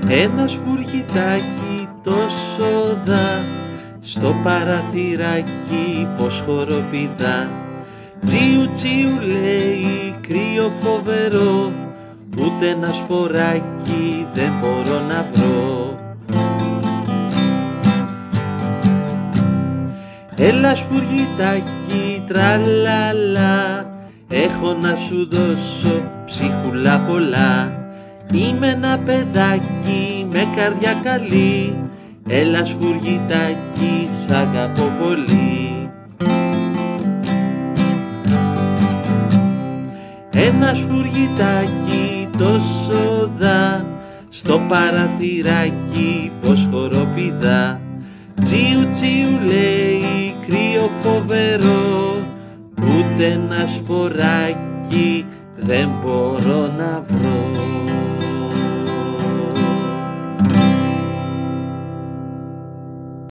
Ένα σπουργητάκι τόσο δα, στο παραθυράκι πως χοροπηδά. Τσίου τσίου λέει, κρύο φοβερό, ούτε ένα σποράκι δεν μπορώ να βρω. Έλα σπουργητάκι τραλαλά, έχω να σου δώσω ψίχουλα πολλά. Είμαι ένα παιδάκι με καρδιά καλή, έλα σπουργητάκι σ' αγαπώ πολύ. Ένα σπουργητάκι τόσο δα, στο παραθυράκι πως χοροπηδά. Τσίου τσίου λέει, κρύο φοβερό, ούτε ένα σποράκι δεν μπορώ να βρω.